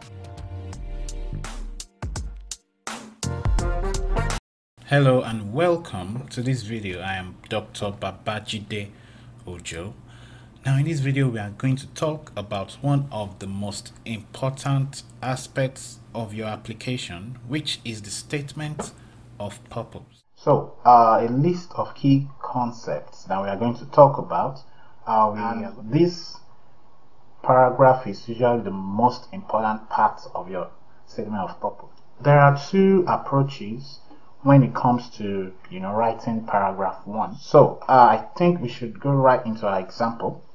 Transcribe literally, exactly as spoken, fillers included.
Hello and welcome to this video. I am Doctor Babajide Ojo. Now in this video we are going to talk about one of the most important aspects of your application, which is the statement of purpose. So uh, a list of key concepts that we are going to talk about. Uh, we, and this paragraph is usually the most important part of your statement of purpose. There are two approaches when it comes to you know writing paragraph one. So uh, I think we should go right into our example.